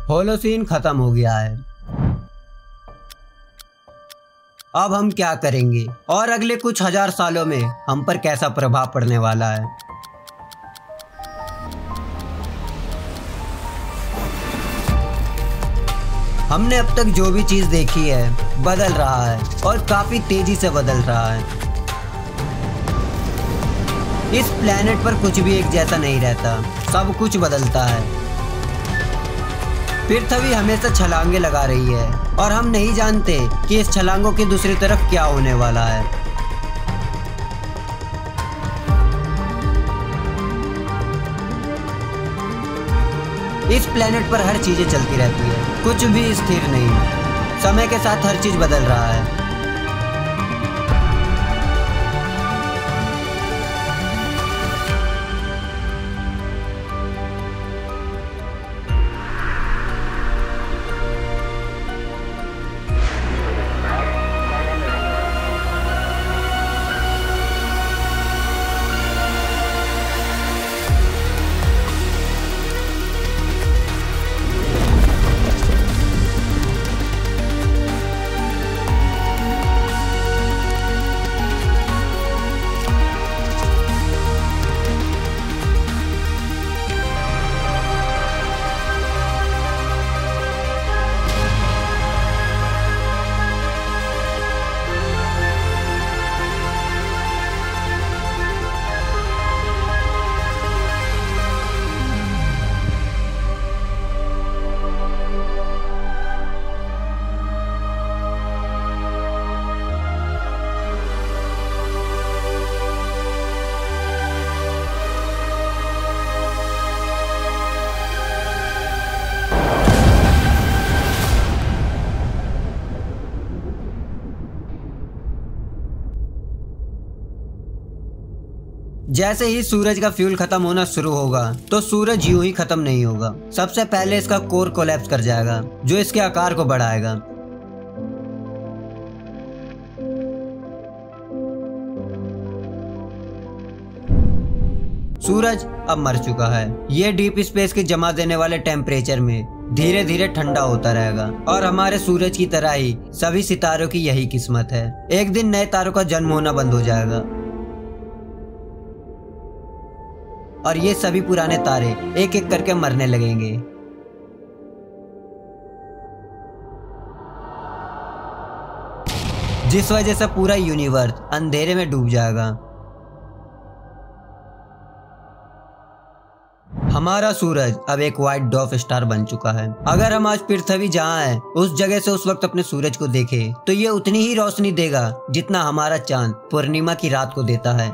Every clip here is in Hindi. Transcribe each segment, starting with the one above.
होलोसीन खत्म हो गया है। अब हम क्या करेंगे और अगले कुछ हजार सालों में हम पर कैसा प्रभाव पड़ने वाला है। हमने अब तक जो भी चीज देखी है बदल रहा है और काफी तेजी से बदल रहा है। इस प्लेनेट पर कुछ भी एक जैसा नहीं रहता, सब कुछ बदलता है। पृथ्वी हमेशा छलांगे लगा रही है और हम नहीं जानते कि इस छलांगों की दूसरी तरफ क्या होने वाला है। इस प्लेनेट पर हर चीजें चलती रहती है, कुछ भी स्थिर नहीं। समय के साथ हर चीज बदल रहा है। जैसे ही सूरज का फ्यूल खत्म होना शुरू होगा तो सूरज यूं ही खत्म नहीं होगा। सबसे पहले इसका कोर कोलैप्स कर जाएगा जो इसके आकार को बढ़ाएगा। सूरज अब मर चुका है। ये डीप स्पेस के जमा देने वाले टेम्परेचर में धीरे धीरे ठंडा होता रहेगा और हमारे सूरज की तरह ही सभी सितारों की यही किस्मत है। एक दिन नए तारों का जन्म होना बंद हो जाएगा और ये सभी पुराने तारे एक एक करके मरने लगेंगे। जिस वजह से पूरा यूनिवर्स अंधेरे में डूब जाएगा। हमारा सूरज अब एक व्हाइट डॉर्फ स्टार बन चुका है। अगर हम आज पृथ्वी जहाँ है उस जगह से उस वक्त अपने सूरज को देखें तो ये उतनी ही रोशनी देगा जितना हमारा चांद पूर्णिमा की रात को देता है।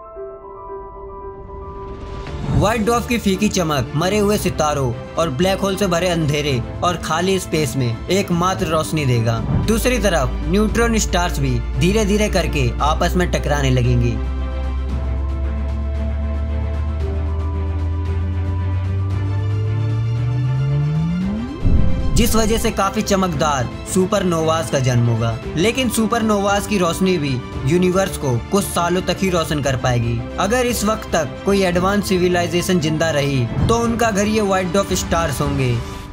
व्हाइट डॉर्फ की फीकी चमक मरे हुए सितारों और ब्लैक होल से भरे अंधेरे और खाली स्पेस में एकमात्र रोशनी देगा। दूसरी तरफ न्यूट्रॉन स्टार्स भी धीरे धीरे करके आपस में टकराने लगेंगी। जिस वजह से काफी चमकदार सुपरनोवास का जन्म होगा। लेकिन सुपरनोवास की रोशनी भी यूनिवर्स को कुछ सालों तक ही रोशन कर पाएगी। अगर इस वक्त तक कोई एडवांस सिविलाइजेशन जिंदा रही तो उनका घर ये व्हाइट डॉर्फ स्टार्स होंगे।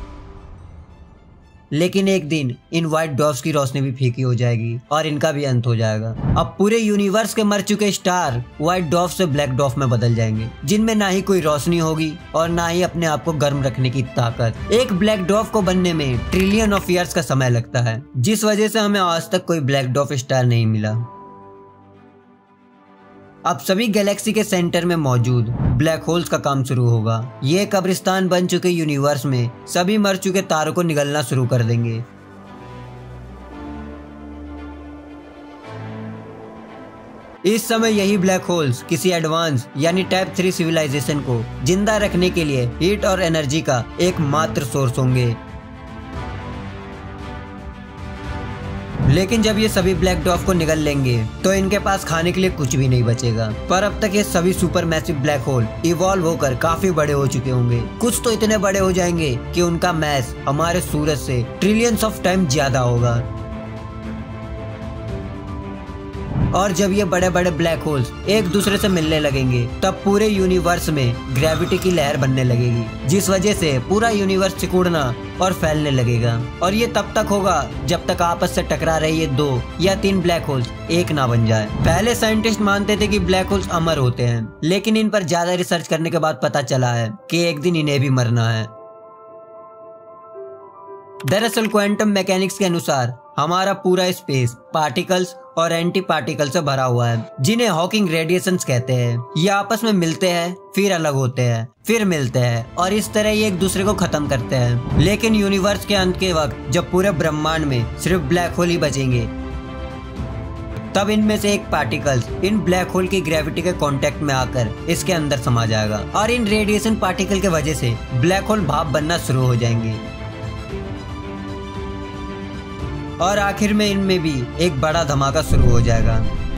लेकिन एक दिन इन व्हाइट डॉर्फ्स की रोशनी भी फीकी हो जाएगी और इनका भी अंत हो जाएगा। अब पूरे यूनिवर्स के मर चुके स्टार व्हाइट डॉर्फ से ब्लैक डॉर्फ में बदल जाएंगे, जिनमें ना ही कोई रोशनी होगी और ना ही अपने आप को गर्म रखने की ताकत। एक ब्लैक डॉर्फ को बनने में ट्रिलियन ऑफ ईयर्स का समय लगता है, जिस वजह से हमें आज तक कोई ब्लैक डॉर्फ स्टार नहीं मिला। अब सभी गैलेक्सी के सेंटर में मौजूद ब्लैक होल्स का काम शुरू होगा। ये कब्रिस्तान बन चुके यूनिवर्स में सभी मर चुके तारों को निगलना शुरू कर देंगे। इस समय यही ब्लैक होल्स किसी एडवांस यानी टाइप 3 सिविलाइजेशन को जिंदा रखने के लिए हीट और एनर्जी का एकमात्र सोर्स होंगे। लेकिन जब ये सभी ब्लैक डॉर्फ को निगल लेंगे तो इनके पास खाने के लिए कुछ भी नहीं बचेगा। पर अब तक ये सभी super massive black hole evolve होकर काफी बड़े हो चुके होंगे। कुछ तो इतने बड़े हो जाएंगे कि उनका मैस हमारे सूरज से ट्रिलियंस ऑफ टाइम ज्यादा होगा। और जब ये बड़े बड़े ब्लैक होल्स एक दूसरे से मिलने लगेंगे तब पूरे यूनिवर्स में ग्रेविटी की लहर बनने लगेगी, जिस वजह से पूरा यूनिवर्स सिकुड़ना और फैलने लगेगा। और ये तब तक होगा जब तक आपस से टकरा रहे ये 2 या 3 ब्लैक होल्स एक ना बन जाए। पहले साइंटिस्ट मानते थे कि ब्लैक होल्स अमर होते हैं, लेकिन इन पर ज्यादा रिसर्च करने के बाद पता चला है कि एक दिन इन्हें भी मरना है। दरअसल क्वांटम मैकेनिक्स के अनुसार हमारा पूरा स्पेस पार्टिकल्स और एंटी पार्टिकल से भरा हुआ है, जिन्हें हॉकिंग रेडिएशंस कहते हैं। ये आपस में मिलते हैं, फिर अलग होते हैं, फिर मिलते हैं और इस तरह ये एक दूसरे को खत्म करते हैं। लेकिन यूनिवर्स के अंत के वक्त जब पूरे ब्रह्मांड में सिर्फ ब्लैक होल ही बचेंगे, तब इनमें से एक पार्टिकल्स इन ब्लैक होल की ग्रेविटी के कांटेक्ट में आकर इसके अंदर समा जाएगा और इन रेडिएशन पार्टिकल के वजह से ब्लैक होल भाप बनना शुरू हो जाएंगे और आखिर में इनमें भी एक बड़ा धमाका शुरू हो जाएगा।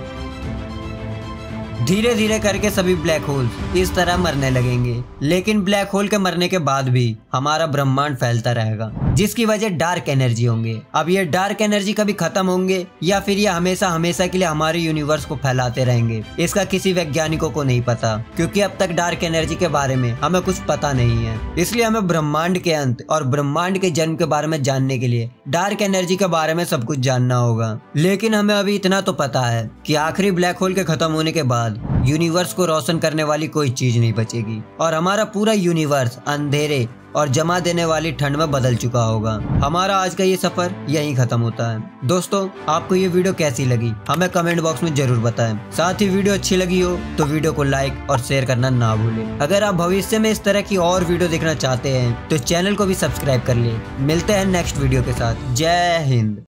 धीरे धीरे करके सभी ब्लैक होल्स इस तरह मरने लगेंगे, लेकिन ब्लैक होल के मरने के बाद भी हमारा ब्रह्मांड फैलता रहेगा, जिसकी वजह डार्क एनर्जी होंगे। अब ये डार्क एनर्जी कभी खत्म होंगे या फिर ये हमेशा हमेशा के लिए हमारे यूनिवर्स को फैलाते रहेंगे, इसका किसी वैज्ञानिकों को नहीं पता, क्योंकि अब तक डार्क एनर्जी के बारे में हमें कुछ पता नहीं है। इसलिए हमें ब्रह्मांड के अंत और ब्रह्मांड के जन्म के बारे में जानने के लिए डार्क एनर्जी के बारे में सब कुछ जानना होगा। लेकिन हमें अभी इतना तो पता है कि आखिरी ब्लैक होल के खत्म होने के बाद यूनिवर्स को रोशन करने वाली कोई चीज नहीं बचेगी और हमारा पूरा यूनिवर्स अंधेरे और जमा देने वाली ठंड में बदल चुका होगा। हमारा आज का ये सफर यहीं खत्म होता है। दोस्तों, आपको ये वीडियो कैसी लगी हमें कमेंट बॉक्स में जरूर बताएं। साथ ही वीडियो अच्छी लगी हो तो वीडियो को लाइक और शेयर करना ना भूलें। अगर आप भविष्य में इस तरह की और वीडियो देखना चाहते हैं तो चैनल को भी सब्सक्राइब कर ले। मिलते हैं नेक्स्ट वीडियो के साथ। जय हिंद।